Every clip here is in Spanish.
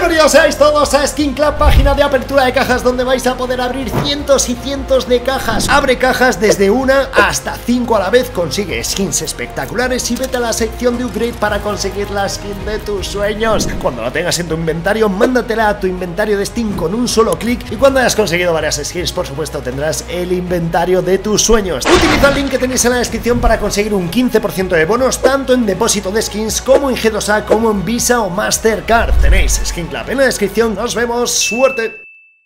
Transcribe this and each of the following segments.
Bienvenidos seáis todos a Skin Club, página de apertura de cajas donde vais a poder abrir cientos y cientos de cajas. Abre cajas desde 1 hasta 5 a la vez, consigue skins espectaculares y vete a la sección de upgrade para conseguir la skin de tus sueños. Cuando la tengas en tu inventario, mándatela a tu inventario de Steam con un solo clic y cuando hayas conseguido varias skins, por supuesto, tendrás el inventario de tus sueños. Utiliza el link que tenéis en la descripción para conseguir un 15% de bonos tanto en depósito de skins como en G2A, como en Visa o Mastercard. Tenéis Skin Club en la descripción. Nos vemos, suerte.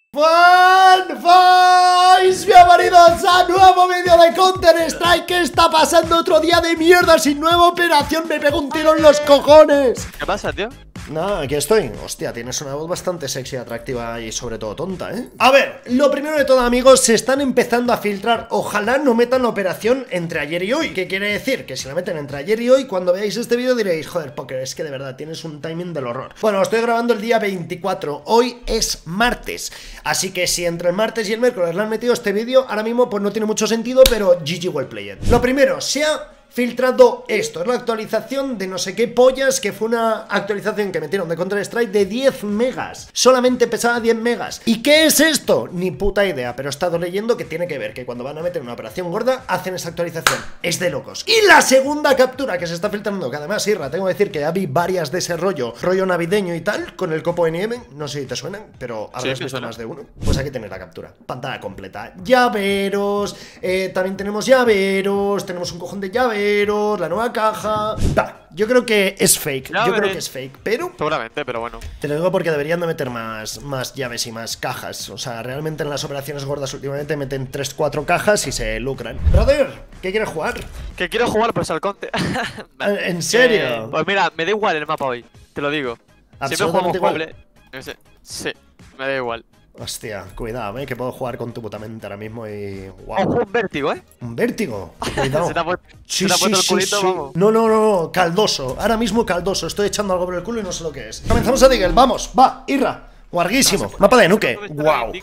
¡Fanboys! Bienvenidos a nuevo vídeo de Counter Strike. ¿Qué está pasando? Otro día de mierda sin nueva operación. Me pego un tiro en los cojones. ¿Qué pasa, tío? Nada, aquí estoy. Hostia, tienes una voz bastante sexy, atractiva y sobre todo tonta, ¿eh? A ver, lo primero de todo, amigos, se están empezando a filtrar. Ojalá no metan la operación entre ayer y hoy. ¿Qué quiere decir? Que si la meten entre ayer y hoy, cuando veáis este vídeo diréis, joder, Poker, es que de verdad tienes un timing del horror. Bueno, lo estoy grabando el día 24. Hoy es martes. Así que si entre el martes y el miércoles le han metido este vídeo, ahora mismo pues no tiene mucho sentido, pero GG well played. Lo primero, se ha filtrado esto, es la actualización de no sé qué pollas, que fue una actualización que metieron de Counter Strike de 10 megas, solamente pesaba 10 megas. ¿Y qué es esto? Ni puta idea, pero he estado leyendo que tiene que ver que cuando van a meter una operación gorda hacen esa actualización, es de locos. Y la segunda captura que se está filtrando, que además, Irra, tengo que decir que ya vi varias de ese rollo navideño y tal, con el copo NM, no sé si te suenan, pero habrás visto más de uno. Pues aquí tenéis la captura, pantalla completa, llaveros, también tenemos llaveros, tenemos un cojón de llaveros, la nueva caja. Yo creo que es fake. Yo creo que es fake, pero seguramente, pero bueno. te lo digo porque deberían de meter más llaves y más cajas. O sea, realmente en las operaciones gordas últimamente meten 3-4 cajas y se lucran. Brother, ¿qué quieres jugar? Que quiero jugar pues al Conte. ¿En serio? Pues mira, me da igual el mapa hoy, te lo digo. Siempre jugamos jugable. Sí, me da igual. Hostia, cuidado, que puedo jugar con tu puta mente ahora mismo y... wow. Ojo, un vértigo, Un vértigo, cuidado. ¿Se te ha puesto el culito, vamos? No, caldoso, ahora mismo caldoso. Estoy echando algo por el culo y no sé lo que es. Comenzamos a Deagle, vamos, va, Irra. Guarguísimo, mapa de nuke, wow.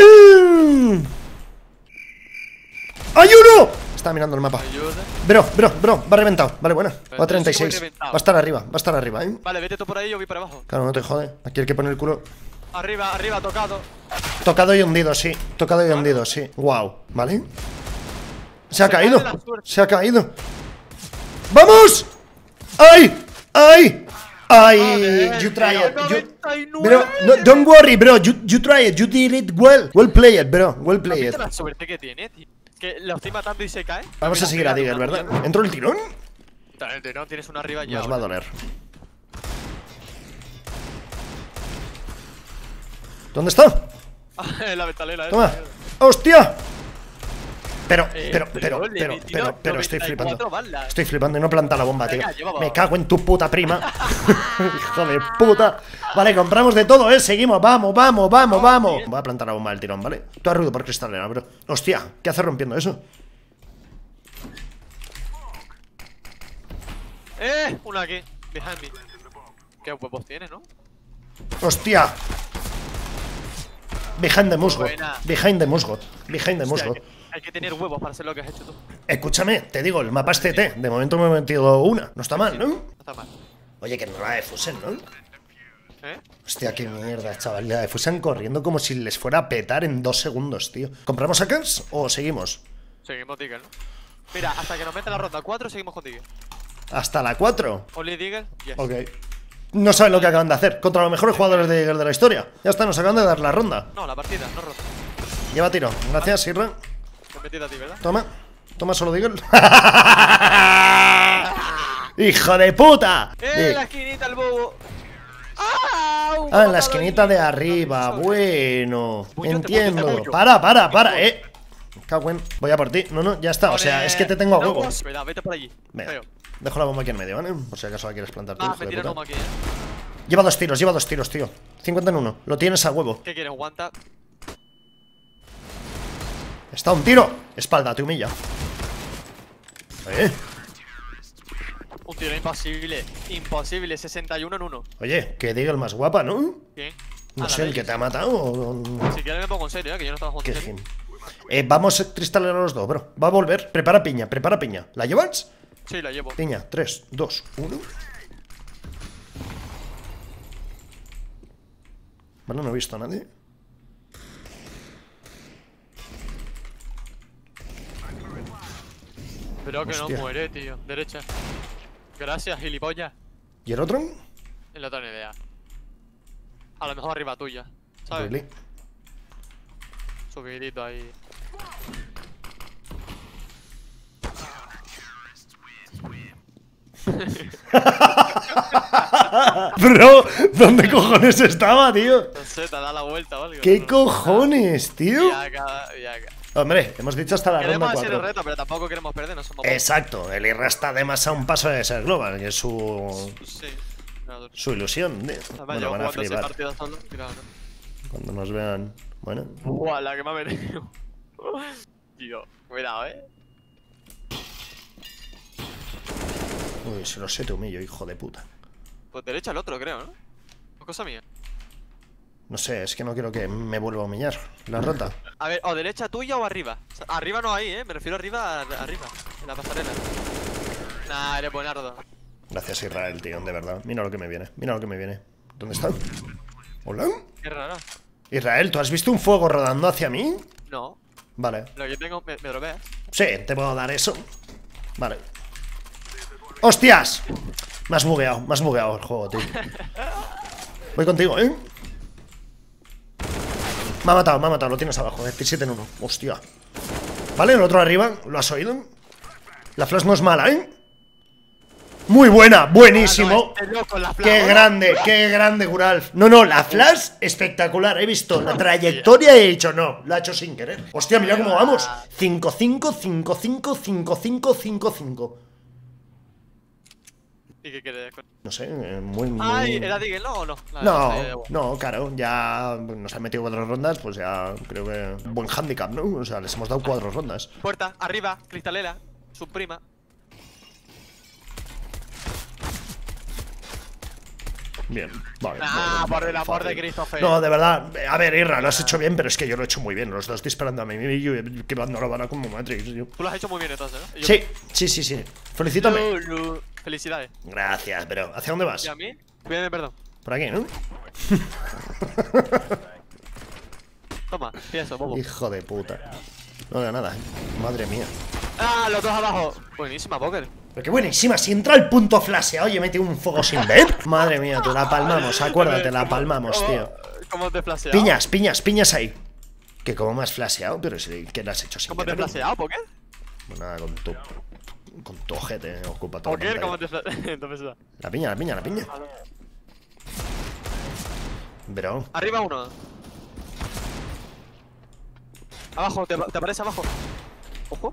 ¡Hay uno! Está mirando el mapa. Bro, va reventado. Vale, buena. Va a 36. Va a estar arriba, ¿eh? Vale, vete tú por ahí, yo voy para abajo. Claro, no te jode. Aquí el que pone el culo. Arriba, tocado. Tocado y hundido, sí. Tocado y hundido, sí. Wow, ¿vale? Se ha caído. Se ha caído. ¡Vamos! ¡Ay! You try it. Bro, no, don't worry, bro. You try it. You did it well. Well played, bro. Well played. La suerte que tiene, tío. Que lo estoy matando y se cae. Vamos a seguir a Digger, ¿verdad? ¿Entró el tirón? El tirón, tienes una arriba ya. Nos va a doler. ¿Dónde está? La metalera, Toma. ¡Hostia! Pero estoy flipando. Estoy flipando y no planta la bomba, tío. Me cago en tu puta prima. Hijo de puta. Vale, compramos de todo, seguimos. Vamos. Voy a plantar la bomba del tirón, ¿vale? Tú has ruido por cristalera, bro. Hostia, ¿qué hace rompiendo eso? Una aquí. Behind me. ¿Qué huevos tiene, no? Hostia. Behind the musgo. Hay que tener huevos para hacer lo que has hecho tú. Escúchame, te digo, el mapa es CT. De momento me he metido una. No está mal, ¿no? No está mal. Oye, que no la defusen, ¿no? Hostia, qué mierda, chaval. La defusan corriendo como si les fuera a petar en 2 segundos, tío. ¿Compramos a Kers o seguimos? Seguimos Deagle, ¿no? Mira, hasta que nos meta la ronda 4 seguimos con Deagle. ¿Hasta la 4? Only Deagle, yes. Ok. No saben lo que acaban de hacer. Contra los mejores jugadores de la historia. Ya está, nos acaban de dar la ronda. No, la partida, no ronda. Lleva tiro. Gracias, Irra. Te he metido a ti, ¿verdad? Toma solo Deagle. ¡Hijo de puta! La esquinita, el bobo. En la esquinita de arriba. Bueno, entiendo. Para. Cagüen. Voy a por ti. No, ya está. O sea, es que te tengo a huevo. Vete por allí. Venga. Dejo la bomba aquí en medio, ¿vale? Por si acaso la quieres plantar tú. Me tira bomba aquí, Lleva 2 tiros, tío. 50 en 1. Lo tienes a huevo. ¿Qué quieres? Aguanta. Está un tiro. Espalda, te humilla. Un tiro imposible. 61 en 1. Oye, que diga el más guapa, ¿no? Bien. No sé, el que te ha matado. Si quieres me pongo en serio, que yo no estaba jugando en serio. Vamos a cristalear a los dos, bro. Va a volver. Prepara piña. ¿La llevas? Sí, la llevo. Piña, 3, 2, 1. Bueno, no he visto a nadie. Pero que no muere, tío. Derecha. Gracias, gilipollas. ¿Y el otro? Es la otra idea. A lo mejor arriba tuya, ¿sabes? Really? Subidito ahí. Bro, ¿dónde cojones estaba, tío? No sé, te da la vuelta o algo. ¿Qué cojones, tío? Ya acá. Hombre, hemos dicho hasta la ronda 4. Queremos hacer el reto, pero tampoco queremos perder, no somos. Exacto, el Irra está además a un paso de ser global, que es Sí. su ilusión. Bueno, van a flipar solo, cuando nos vean. Bueno. Guau, la que me ha venido. Tío, cuidado, Uy, se lo sé, te humillo, hijo de puta. Pues derecha el otro, creo, ¿no? Es cosa mía. No sé, es que no quiero que me vuelva a humillar. La rota. A ver, o derecha tuya o arriba. O sea, arriba no hay, me refiero arriba, arriba, en la pasarela. Nah, eres buenardo. Gracias, Israel, tío, de verdad. Mira lo que me viene, mira lo que me viene. ¿Dónde está? ¿Hola? Qué raro. Israel, ¿tú has visto un fuego rodando hacia mí? No. Vale. Lo que yo tengo, ¿me lo ves? Sí, te puedo dar eso. Vale. ¡Hostias! Me has bugueado el juego, tío. Voy contigo, ¿eh? Me ha matado, lo tienes abajo, 17 en 1. Hostia. Vale, el otro arriba, ¿lo has oído? La flash no es mala, ¿eh? Muy buena, buenísimo. Qué grande, Guralf. No, la flash espectacular. He visto la trayectoria y he dicho no, la he hecho sin querer. Hostia, mira cómo vamos. 5-5, 5-5, 5-5, 5-5. ¿Y qué quieres? No sé, muy... Ay, ¿era Diggle, no o no? No, claro, ya nos han metido 4 rondas, pues ya creo que... Buen handicap, ¿no? O sea, les hemos dado 4 rondas. Puerta, arriba, cristalera, subprima. Bien, vale. Por el amor de Christopher. No, de verdad, a ver, Irra, lo has hecho bien, pero es que yo lo he hecho muy bien. Los dos disparando a mí y yo quemando la vara como Matrix, tío. Tú lo has hecho muy bien entonces, ¿no? Sí. Felicítame. Felicidades. Gracias, pero ¿hacia dónde vas? ¿Y a mí? Pídeme perdón. Por aquí, ¿no? Toma, pienso, bobo. Hijo de puta. No veo nada, madre mía. ¡Ah, los dos abajo! Buenísima, Poker. Pero qué buenísima, si entra el punto flasheado y mete un fuego sin ver. Madre mía, tú la palmamos, acuérdate, la palmamos, tío. ¿Cómo te flasheado? Piñas ahí. Que como me has flasheado, pero si que lo has hecho sin ¿Cómo te has flasheado, Poker? Pues nada, con tu ojete, ocupa todo. Poker, ¿cómo te flasheado? La piña. Bro. Arriba uno. Abajo, te aparece abajo. Ojo.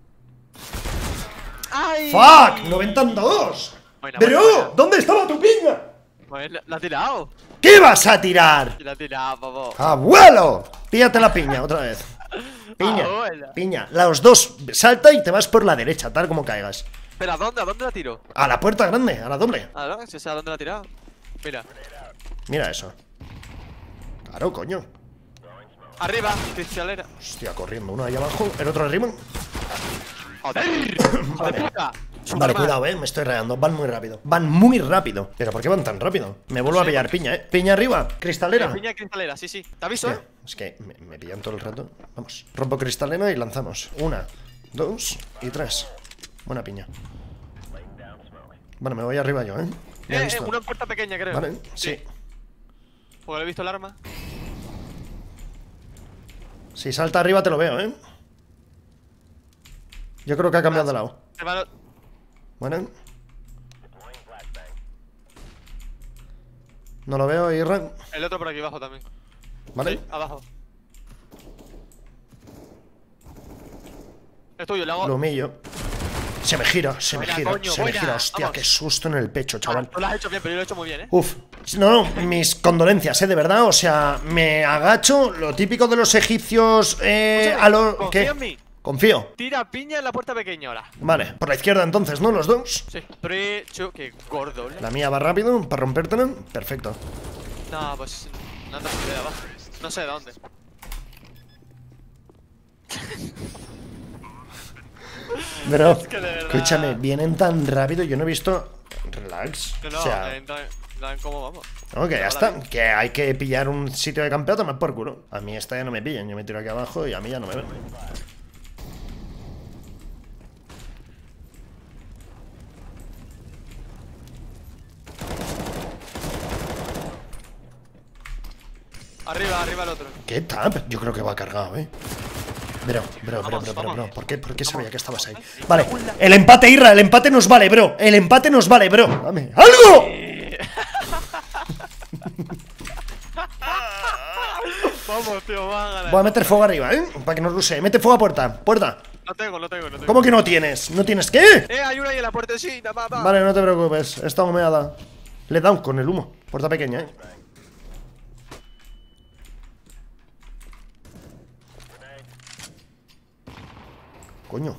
¡Ay! ¡Fuck! ¡92! ¡Bro! ¿Dónde estaba tu piña? Pues la ha tirado. ¿Qué vas a tirar? La ha tirado, bobo. ¡Abuelo! Píllate la piña otra vez. Piña. Los dos. Salta y te vas por la derecha, tal como caigas. ¿Pero a dónde? ¿A dónde la tiro? A la puerta grande, a la doble. Ah, no, si sé a dónde la ha tirado. Mira eso. Claro, coño. Arriba, cristalera. Hostia, corriendo. Uno ahí abajo, el otro arriba. ¡Joder! Vale. Vale, cuidado, me estoy reando. Van muy rápido. ¿Pero por qué van tan rápido? Me vuelvo a pillar piña, Piña arriba, cristalera. Piña cristalera, sí. Te aviso, Es que me pillan todo el rato. Vamos. Rompo cristalera y lanzamos. 1, 2 y 3. Buena piña. Bueno, me voy arriba yo, una puerta pequeña, creo. Vale, sí. Porque he visto el arma. Si salta arriba te lo veo, Yo creo que ha cambiado de lado. Bueno. No lo veo, Irra. El otro por aquí abajo también. Vale. Sí, abajo. Es tuyo, le hago. Lo humillo. Se me gira. Coño, Hostia, qué susto en el pecho, chaval. Tú lo has hecho bien, pero yo lo he hecho muy bien, Uf. No, mis condolencias, de verdad. O sea, me agacho. Lo típico de los egipcios. A lo. Confía en mí. Confío. Tira piña en la puerta pequeña ahora. Vale, por la izquierda entonces, ¿no? Los dos. Sí. 3, 2, qué gordo, La mía va rápido para rompértela. Perfecto. No, pues. No ando de abajo. No sé de dónde. Bro, es que de verdad... escúchame, vienen tan rápido. Yo no he visto. Relax. No, o sea, plan, ¿cómo vamos? Ok, ya está. Que hay que pillar un sitio de campeo, tomar por culo. A mí esta ya no me pillan. Yo me tiro aquí abajo y a mí ya no me ven. Arriba el otro. ¿Qué tap? Yo creo que va cargado, Bro. Vamos. ¿Por qué sabía que estabas ahí? Vale, el empate, Irra, el empate nos vale, bro. El empate nos vale, bro. Dame algo. Vamos, tío, van a ganar. Voy a meter fuego arriba, para que nos rusee. Mete fuego a puerta. Puerta. No tengo. ¿Cómo que no tienes? ¿No tienes qué? Hay una ahí en la puertecita, papá. Vale, no te preocupes. Está humeada. Le he dado con el humo. Puerta pequeña, Coño.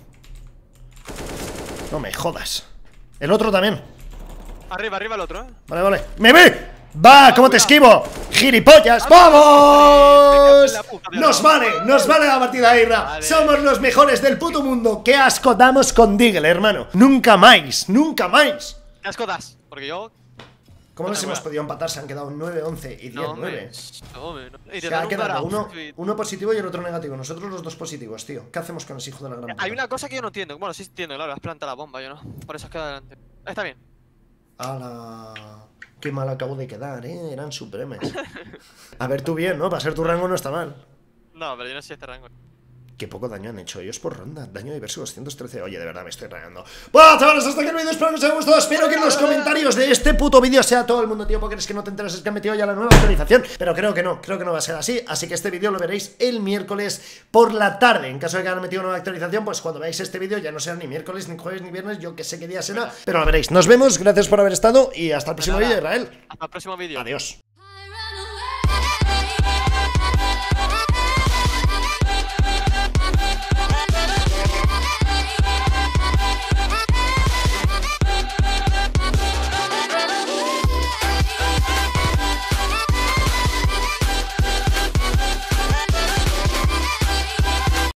No me jodas. El otro también. Arriba el otro, Vale. ¡Me ve! ¡Va! ¿Cómo te esquivo? ¡Gilipollas! ¡Vamos! Nos vale la partida, Irra. Vale. Somos los mejores del puto mundo. ¡Qué asco damos con Deagle, hermano! ¡Nunca más! ¿Qué asco das? Porque yo... ¿Cómo nos Puta hemos madre. podido empatar? Se han quedado 9, 11 y 10, No, 9. Y Se te ha dan un quedado dorado. uno positivo y el otro negativo. Nosotros los dos positivos, tío. ¿Qué hacemos con ese hijo de la gran puta? Hay una cosa que yo no entiendo. Bueno, sí entiendo, claro, has plantado la bomba, yo no. Por eso has quedado adelante. Está bien. ¡Hala! Qué mal acabo de quedar, eran supremes. A ver, tú bien, ¿no? Para ser tu rango no está mal. No, pero yo no sé este rango. Qué poco daño han hecho ellos por ronda. Daño diverso 213. Oye, de verdad me estoy rayando. Bueno, chavales, hasta aquí el vídeo. Espero que os haya gustado. Espero que en los comentarios de este puto vídeo sea todo el mundo, tío. Porque es que no te enteras, es que han metido ya la nueva actualización. Pero creo que no va a ser así. Así que este vídeo lo veréis el miércoles por la tarde. En caso de que hayan metido nueva actualización, pues cuando veáis este vídeo ya no será ni miércoles, ni jueves, ni viernes. Yo que sé qué día será. Pero lo veréis. Nos vemos. Gracias por haber estado. Y hasta el próximo vídeo, Israel. Hasta el próximo vídeo. Adiós.